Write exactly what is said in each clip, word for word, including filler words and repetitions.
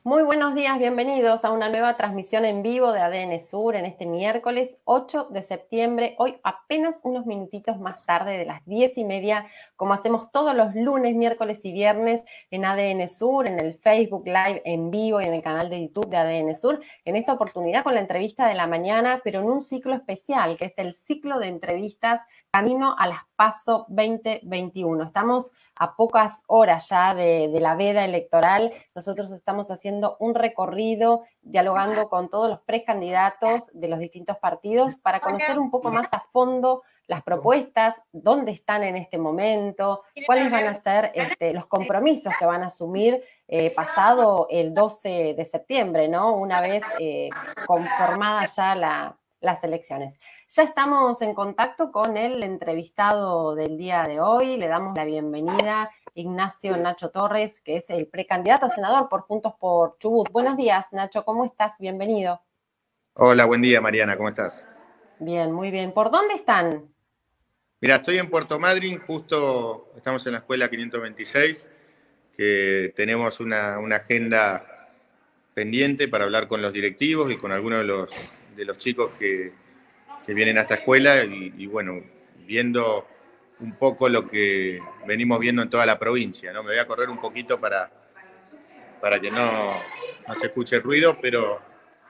Muy buenos días, bienvenidos a una nueva transmisión en vivo de A D N Sur en este miércoles ocho de septiembre, hoy apenas unos minutitos más tarde de las diez y media, como hacemos todos los lunes, miércoles y viernes en A D N Sur, en el Facebook Live en vivo y en el canal de YouTube de A D N Sur, en esta oportunidad con la entrevista de la mañana, pero en un ciclo especial, que es el ciclo de entrevistas Camino a las PASO veinte veintiuno. Estamos a pocas horas ya de, de la veda electoral. Nosotros estamos haciendo un recorrido, dialogando con todos los precandidatos de los distintos partidos para conocer un poco más a fondo las propuestas, dónde están en este momento, cuáles van a ser este, los compromisos que van a asumir eh, pasado el doce de septiembre, ¿no? Una vez eh, conformadas ya la, las elecciones. Ya estamos en contacto con el entrevistado del día de hoy. Le damos la bienvenida, Ignacio Nacho Torres, que es el precandidato a senador por Juntos por Chubut. Buenos días, Nacho, ¿cómo estás? Bienvenido. Hola, buen día, Mariana, ¿cómo estás? Bien, muy bien. ¿Por dónde están? Mira, estoy en Puerto Madryn, justo estamos en la escuela quinientos veintiséis, que tenemos una, una agenda pendiente para hablar con los directivos y con algunos de los, de los chicos que, que vienen a esta escuela y, y bueno, viendo un poco lo que venimos viendo en toda la provincia, ¿no? Me voy a correr un poquito para, para que no, no se escuche el ruido, pero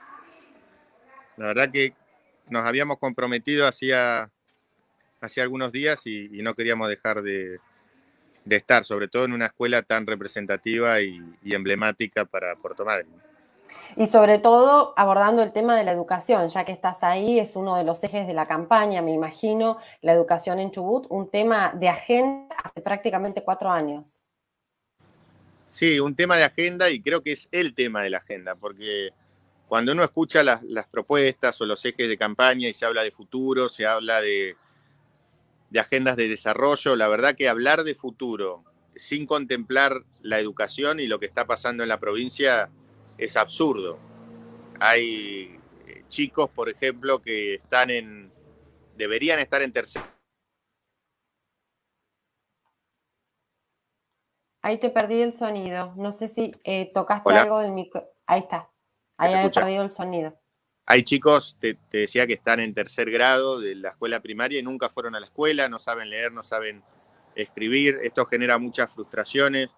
la verdad que nos habíamos comprometido hacía, hacía algunos días y, y no queríamos dejar de, de estar, sobre todo en una escuela tan representativa y, y emblemática para Puerto Madryn. Y sobre todo abordando el tema de la educación, ya que estás ahí, es uno de los ejes de la campaña, me imagino, la educación en Chubut, un tema de agenda hace prácticamente cuatro años. Sí, un tema de agenda y creo que es el tema de la agenda, porque cuando uno escucha las, las propuestas o los ejes de campaña y se habla de futuro, se habla de, de agendas de desarrollo, la verdad que hablar de futuro sin contemplar la educación y lo que está pasando en la provincia es absurdo. Hay chicos, por ejemplo, que están en, deberían estar en tercer. Ahí te perdí el sonido. No sé si eh, tocaste Hola, algo del micro. Ahí está. ¿se Ahí había escucha? perdido el sonido. Hay chicos, te, te decía, que están en tercer grado de la escuela primaria y nunca fueron a la escuela, no saben leer, no saben escribir. Esto genera muchas frustraciones.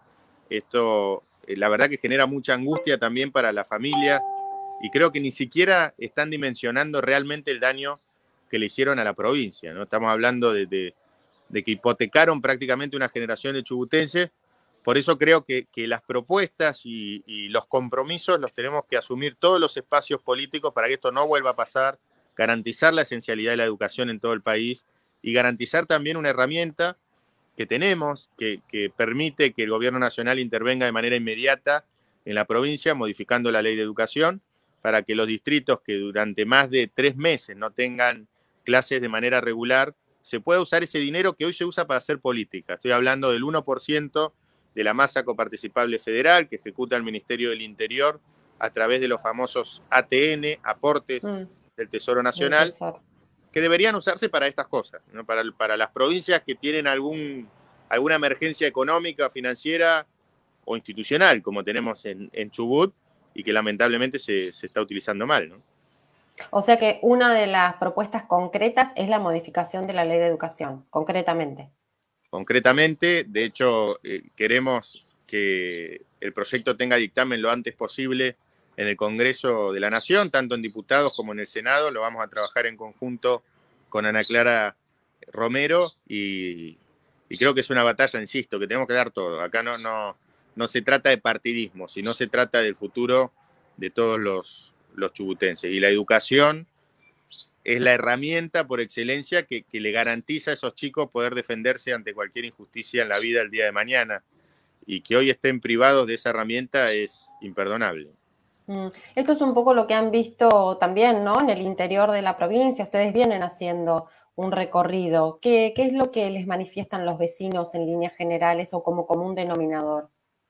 Esto, eh, la verdad que genera mucha angustia también para la familia y creo que ni siquiera están dimensionando realmente el daño que le hicieron a la provincia, ¿no? Estamos hablando de, de, de que hipotecaron prácticamente una generación de chubutenses. Por eso creo que, que las propuestas y, y los compromisos los tenemos que asumir todos los espacios políticos para que esto no vuelva a pasar, garantizar la esencialidad de la educación en todo el país y garantizar también una herramienta que tenemos, que, que permite que el gobierno nacional intervenga de manera inmediata en la provincia, modificando la ley de educación, para que los distritos que durante más de tres meses no tengan clases de manera regular, se pueda usar ese dinero que hoy se usa para hacer política. Estoy hablando del uno por ciento de la masa coparticipable federal que ejecuta el Ministerio del Interior a través de los famosos A T N, aportes Mm, del Tesoro del Nacional, tesoro. que deberían usarse para estas cosas, ¿no? para, para las provincias que tienen algún, alguna emergencia económica, financiera o institucional, como tenemos en, en Chubut, y que lamentablemente se, se está utilizando mal, ¿no? O sea que una de las propuestas concretas es la modificación de la ley de educación, concretamente. Concretamente, de hecho, eh, queremos que el proyecto tenga dictamen lo antes posible en el Congreso de la Nación, tanto en diputados como en el Senado. Lo vamos a trabajar en conjunto con Ana Clara Romero y, y creo que es una batalla, insisto, que tenemos que dar todo. Acá no, no, no se trata de partidismo, sino se trata del futuro de todos los, los chubutenses. Y la educación es la herramienta por excelencia que, que le garantiza a esos chicos poder defenderse ante cualquier injusticia en la vida el día de mañana. Y que hoy estén privados de esa herramienta es imperdonable. Mm. Esto es un poco lo que han visto también, ¿no? En el interior de la provincia. Ustedes vienen haciendo un recorrido. ¿Qué, qué es lo que les manifiestan los vecinos en líneas generales o como común denominador?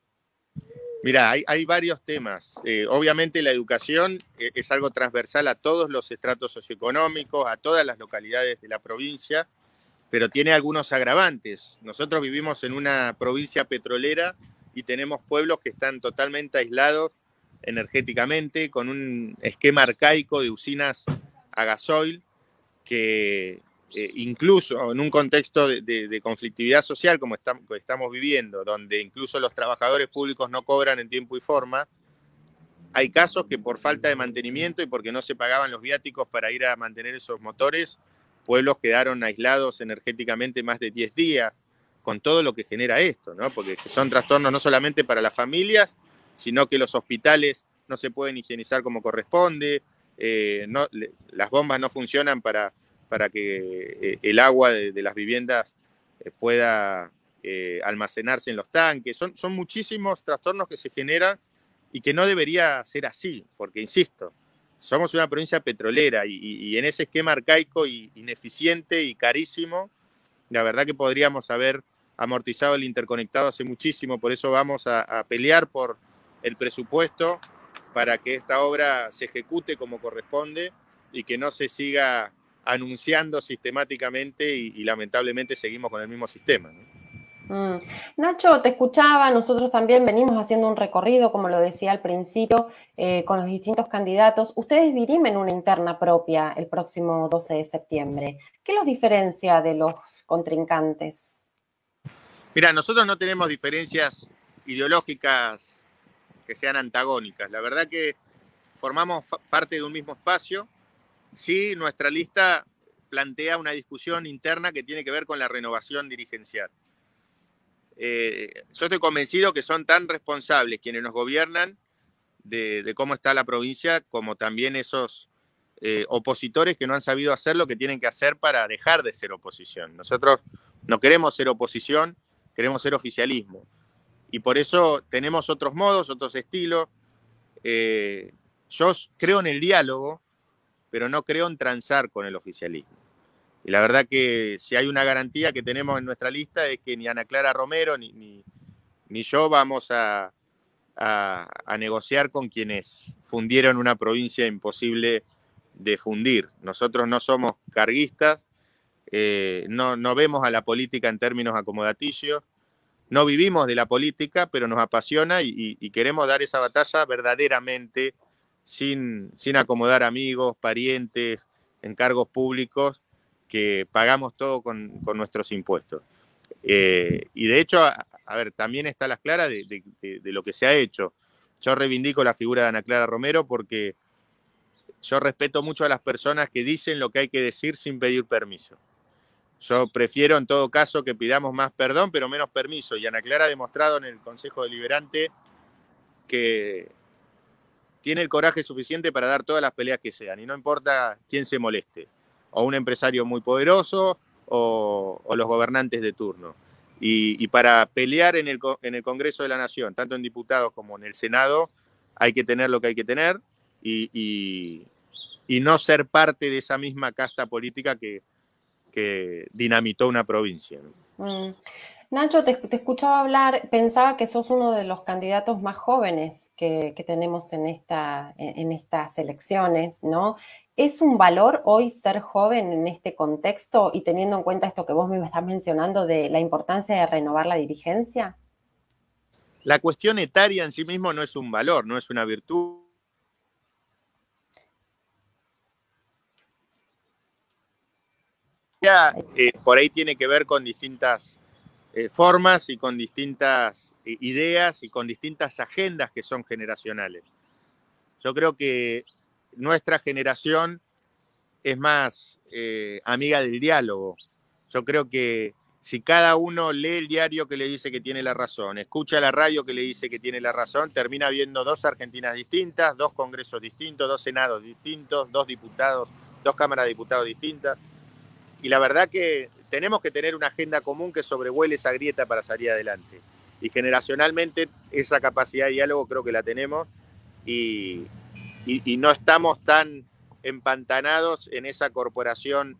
Mira, hay, hay varios temas. Eh, obviamente la educación eh, es algo transversal a todos los estratos socioeconómicos, a todas las localidades de la provincia, pero tiene algunos agravantes. Nosotros vivimos en una provincia petrolera y tenemos pueblos que están totalmente aislados energéticamente, con un esquema arcaico de usinas a gasoil que eh, incluso en un contexto de, de, de conflictividad social como estamos, estamos viviendo, donde incluso los trabajadores públicos no cobran en tiempo y forma, hay casos que por falta de mantenimiento y porque no se pagaban los viáticos para ir a mantener esos motores, pueblos quedaron aislados energéticamente más de diez días, con todo lo que genera esto, ¿no? Porque son trastornos no solamente para las familias, sino que los hospitales no se pueden higienizar como corresponde, eh, no, le, las bombas no funcionan para, para que eh, el agua de, de las viviendas eh, pueda eh, almacenarse en los tanques. Son, son muchísimos trastornos que se generan y que no debería ser así, porque, insisto, somos una provincia petrolera y, y, y en ese esquema arcaico y ineficiente y carísimo, la verdad que podríamos haber amortizado el interconectado hace muchísimo, por eso vamos a, a pelear por el presupuesto para que esta obra se ejecute como corresponde y que no se siga anunciando sistemáticamente y, y lamentablemente seguimos con el mismo sistema, ¿no? Mm. Nacho, te escuchaba, nosotros también venimos haciendo un recorrido, como lo decía al principio, eh, con los distintos candidatos. Ustedes dirimen una interna propia el próximo doce de septiembre. ¿Qué los diferencia de los contrincantes? Mira, nosotros no tenemos diferencias ideológicas que sean antagónicas. La verdad que formamos parte de un mismo espacio. Sí, nuestra lista plantea una discusión interna que tiene que ver con la renovación dirigencial. Eh, yo estoy convencido que son tan responsables quienes nos gobiernan de, de cómo está la provincia, como también esos eh, opositores que no han sabido hacer lo que tienen que hacer para dejar de ser oposición. Nosotros no queremos ser oposición, queremos ser oficialismo. Y por eso tenemos otros modos, otros estilos. Eh, yo creo en el diálogo, pero no creo en transar con el oficialismo. Y la verdad que si hay una garantía que tenemos en nuestra lista es que ni Ana Clara Romero ni, ni, ni yo vamos a, a, a negociar con quienes fundieron una provincia imposible de fundir. Nosotros no somos carguistas, eh, no, no vemos a la política en términos acomodaticios, no vivimos de la política, pero nos apasiona y, y, y queremos dar esa batalla verdaderamente sin, sin acomodar amigos, parientes, encargos públicos, que pagamos todo con, con nuestros impuestos. Eh, y de hecho, a, a ver, también está las claras de, de, de, de lo que se ha hecho. Yo reivindico la figura de Ana Clara Romero porque yo respeto mucho a las personas que dicen lo que hay que decir sin pedir permiso. Yo prefiero en todo caso que pidamos más perdón, pero menos permiso. Y Ana Clara ha demostrado en el Consejo Deliberante que tiene el coraje suficiente para dar todas las peleas que sean. Y no importa quién se moleste. O un empresario muy poderoso o, o los gobernantes de turno. Y, y para pelear en el, en el Congreso de la Nación, tanto en diputados como en el Senado, hay que tener lo que hay que tener y, y, y no ser parte de esa misma casta política que, que dinamitó una provincia, ¿no? Mm. Nacho, te, te escuchaba hablar, pensaba que sos uno de los candidatos más jóvenes que, que tenemos en, esta, en, en estas elecciones, ¿no? ¿Es un valor hoy ser joven en este contexto y teniendo en cuenta esto que vos me estás mencionando de la importancia de renovar la dirigencia? La cuestión etaria en sí mismo no es un valor, no es una virtud. Eh, por ahí tiene que ver con distintas eh, formas y con distintas eh, ideas y con distintas agendas que son generacionales. Yo creo que nuestra generación es más eh, amiga del diálogo. Yo creo que si cada uno lee el diario que le dice que tiene la razón, escucha la radio que le dice que tiene la razón, termina viendo dos Argentinas distintas, dos congresos distintos, dos senados distintos, dos diputados, dos cámaras de diputados distintas. Y la verdad que tenemos que tener una agenda común que sobrevuele esa grieta para salir adelante. Y generacionalmente esa capacidad de diálogo creo que la tenemos y, y, y no estamos tan empantanados en esa corporación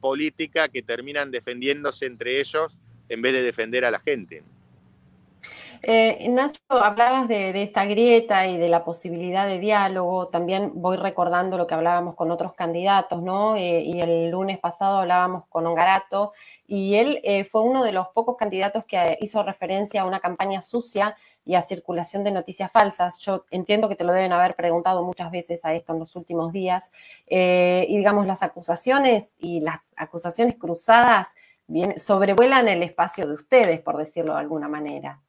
política que terminan defendiéndose entre ellos en vez de defender a la gente. Eh, Nacho, hablabas de, de esta grieta y de la posibilidad de diálogo. También voy recordando lo que hablábamos con otros candidatos, ¿no? Eh, y el lunes pasado hablábamos con Ongarato y él eh, fue uno de los pocos candidatos que hizo referencia a una campaña sucia y a circulación de noticias falsas. Yo entiendo que te lo deben haber preguntado muchas veces a esto en los últimos días. Eh, y digamos, las acusaciones y las acusaciones cruzadas bien, sobrevuelan el espacio de ustedes, por decirlo de alguna manera.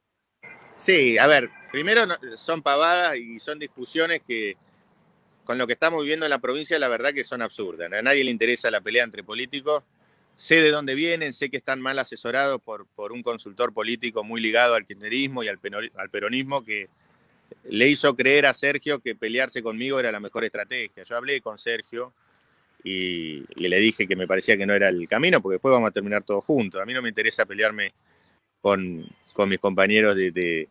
Sí, a ver, primero no, son pavadas y son discusiones que con lo que estamos viviendo en la provincia la verdad que son absurdas. A nadie le interesa la pelea entre políticos. Sé de dónde vienen, sé que están mal asesorados por, por un consultor político muy ligado al kirchnerismo y al, al peronismo que le hizo creer a Sergio que pelearse conmigo era la mejor estrategia. Yo hablé con Sergio y, y le dije que me parecía que no era el camino porque después vamos a terminar todos juntos. A mí no me interesa pelearme con, con mis compañeros de, de,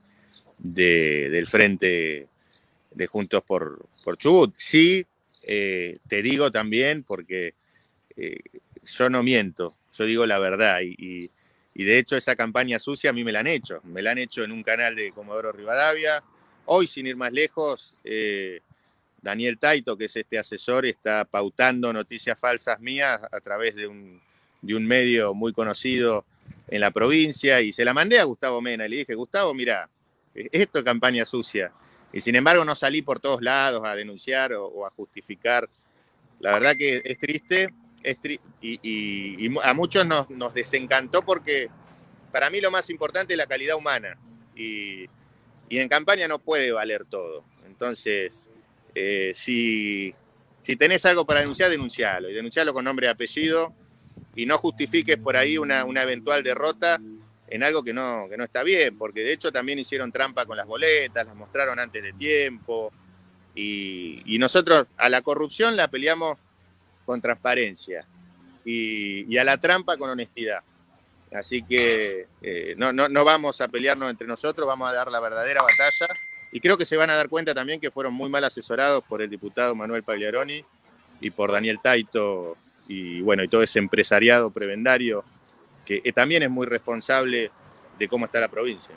de, del frente de Juntos por, por Chubut. Sí, eh, te digo también porque eh, yo no miento, yo digo la verdad y, y, y de hecho esa campaña sucia a mí me la han hecho, me la han hecho en un canal de Comodoro Rivadavia. Hoy, sin ir más lejos, eh, Daniel Taito, que es este asesor, está pautando noticias falsas mías a través de un, de un medio muy conocido en la provincia y se la mandé a Gustavo Mena y le dije, Gustavo, mira, esto es campaña sucia. Y sin embargo no salí por todos lados a denunciar o, o a justificar. La verdad que es triste, es tri y, y, y, a muchos nos, nos desencantó porque para mí lo más importante es la calidad humana y, y en campaña no puede valer todo. Entonces, eh, si, si tenés algo para denunciar, denuncialo y denuncialo con nombre y apellido y no justifiques por ahí una, una eventual derrota en algo que no, que no está bien, porque de hecho también hicieron trampa con las boletas, las mostraron antes de tiempo y, y nosotros a la corrupción la peleamos con transparencia y, y a la trampa con honestidad. Así que eh, no, no, no vamos a pelearnos entre nosotros, vamos a dar la verdadera batalla y creo que se van a dar cuenta también que fueron muy mal asesorados por el diputado Manuel Pagliaroni y por Daniel Taito y bueno, y todo ese empresariado prebendario que eh, también es muy responsable de cómo está la provincia.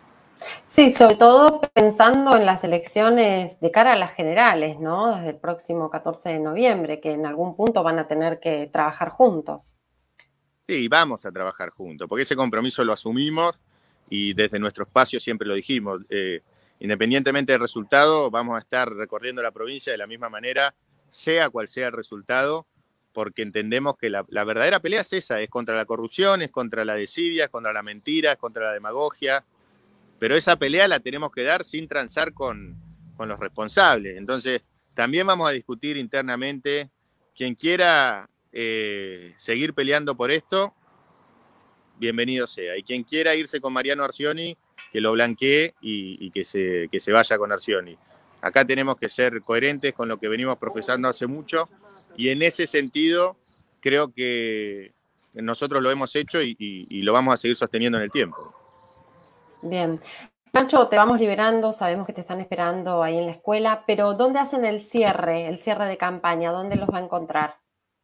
Sí, sobre todo pensando en las elecciones de cara a las generales, ¿no? Desde el próximo catorce de noviembre, que en algún punto van a tener que trabajar juntos. Sí, vamos a trabajar juntos, porque ese compromiso lo asumimos y desde nuestro espacio siempre lo dijimos. Eh, independientemente del resultado, vamos a estar recorriendo la provincia de la misma manera, sea cual sea el resultado, porque entendemos que la, la verdadera pelea es esa, es contra la corrupción, es contra la desidia, es contra la mentira, es contra la demagogia, pero esa pelea la tenemos que dar sin transar con, con los responsables. Entonces, también vamos a discutir internamente quien quiera eh, seguir peleando por esto, bienvenido sea. Y quien quiera irse con Mariano Arcioni, que lo blanquee y, y que, se, que se vaya con Arcioni. Acá tenemos que ser coherentes con lo que venimos profesando hace mucho y en ese sentido creo que nosotros lo hemos hecho y, y, y lo vamos a seguir sosteniendo en el tiempo. Bien. Nacho, te vamos liberando, sabemos que te están esperando ahí en la escuela, pero ¿dónde hacen el cierre, el cierre de campaña? ¿Dónde los va a encontrar?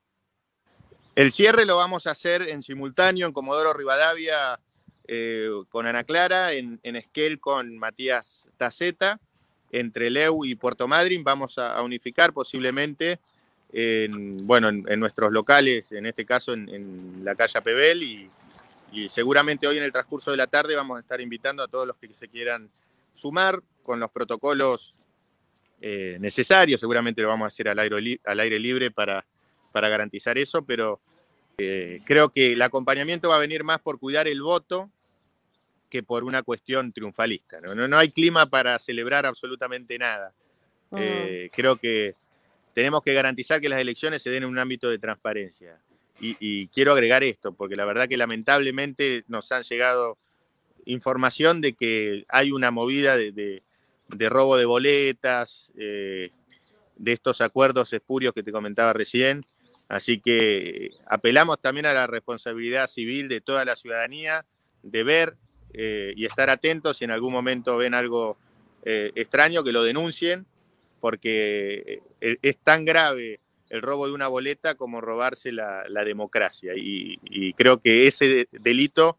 El cierre lo vamos a hacer en simultáneo en Comodoro Rivadavia eh, con Ana Clara, en, en Esquel con Matías Taceta, entre Leu y Puerto Madryn vamos a, a unificar posiblemente en, bueno, en, en nuestros locales, en este caso en, en la calle Pebel y, y seguramente hoy en el transcurso de la tarde vamos a estar invitando a todos los que se quieran sumar con los protocolos eh, necesarios, seguramente lo vamos a hacer al aire, al aire libre para, para garantizar eso, pero eh, creo que el acompañamiento va a venir más por cuidar el voto que por una cuestión triunfalista. No, no, no hay clima para celebrar absolutamente nada. Uh-huh. Eh, creo que tenemos que garantizar que las elecciones se den en un ámbito de transparencia. Y, y quiero agregar esto, porque la verdad que lamentablemente nos han llegado información de que hay una movida de, de, de robo de boletas, eh, de estos acuerdos espurios que te comentaba recién. Así que apelamos también a la responsabilidad civil de toda la ciudadanía de ver eh, y estar atentos si en algún momento ven algo eh, extraño, que lo denuncien, porque es tan grave el robo de una boleta como robarse la, la democracia. Y, y creo que ese delito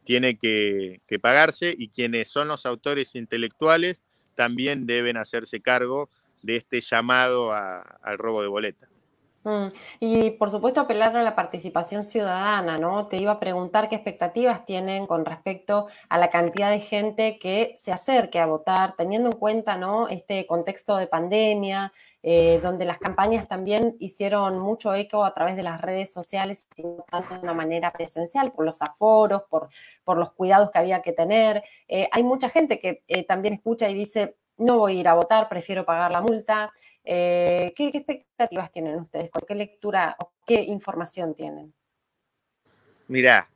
tiene que, que pagarse, y quienes son los autores intelectuales también deben hacerse cargo de este llamado a, al robo de boleta. Mm. Y por supuesto apelar a la participación ciudadana, ¿no? Te iba a preguntar qué expectativas tienen con respecto a la cantidad de gente que se acerque a votar, teniendo en cuenta, ¿no?, este contexto de pandemia, eh, donde las campañas también hicieron mucho eco a través de las redes sociales, no tanto de una manera presencial, por los aforos, por, por los cuidados que había que tener. Eh, hay mucha gente que eh, también escucha y dice, no voy a ir a votar, prefiero pagar la multa. Eh, ¿qué, ¿Qué expectativas tienen ustedes? ¿Qué lectura o qué información tienen? Mirá,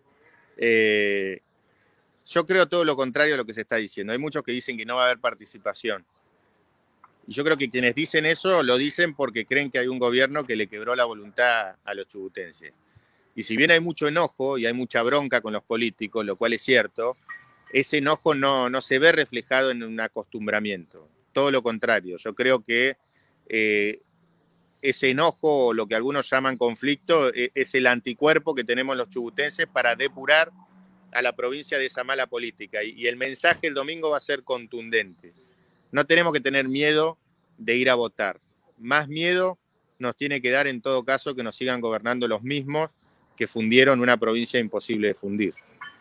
eh, yo creo todo lo contrario a lo que se está diciendo. Hay muchos que dicen que no va a haber participación. Y yo creo que quienes dicen eso lo dicen porque creen que hay un gobierno que le quebró la voluntad a los chubutenses. Y si bien hay mucho enojo y hay mucha bronca con los políticos, lo cual es cierto, ese enojo no, no se ve reflejado en un acostumbramiento. Todo lo contrario, yo creo que eh, ese enojo, o lo que algunos llaman conflicto, es el anticuerpo que tenemos los chubutenses para depurar a la provincia de esa mala política. Y el mensaje el domingo va a ser contundente. No tenemos que tener miedo de ir a votar. Más miedo nos tiene que dar, en todo caso, que nos sigan gobernando los mismos que fundieron una provincia imposible de fundir.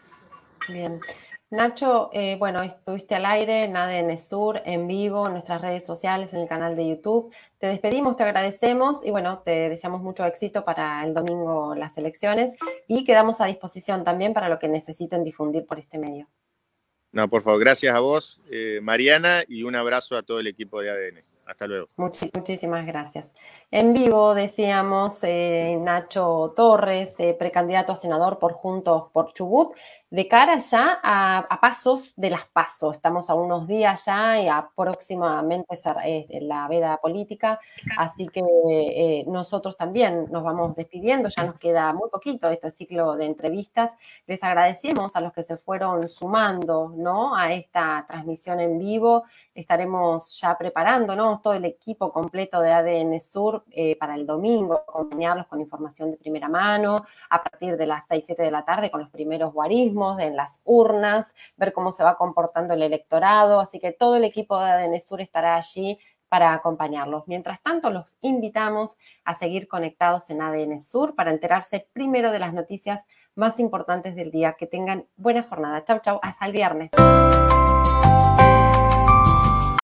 Bien. Nacho, eh, bueno, estuviste al aire en A D N Sur, en vivo, en nuestras redes sociales, en el canal de YouTube. Te despedimos, te agradecemos y bueno, te deseamos mucho éxito para el domingo las elecciones y quedamos a disposición también para lo que necesiten difundir por este medio. No, por favor, gracias a vos, eh, Mariana, y un abrazo a todo el equipo de A D N. Hasta luego. Much- muchísimas gracias. En vivo decíamos eh, Nacho Torres, eh, precandidato a senador por Juntos por Chubut, de cara ya a, a pasos de las PASO. Estamos a unos días ya y a próximamente eh, la veda política, así que eh, nosotros también nos vamos despidiendo, ya nos queda muy poquito este ciclo de entrevistas. Les agradecemos a los que se fueron sumando, ¿no?, a esta transmisión en vivo. Estaremos ya preparándonos, todo el equipo completo de A D N Sur eh, para el domingo, acompañarlos con información de primera mano, a partir de las seis, siete de la tarde con los primeros guarismos en las urnas, ver cómo se va comportando el electorado, así que todo el equipo de A D N Sur estará allí para acompañarlos. Mientras tanto, los invitamos a seguir conectados en A D N Sur para enterarse primero de las noticias más importantes del día. Que tengan buena jornada. Chau, chau. Hasta el viernes.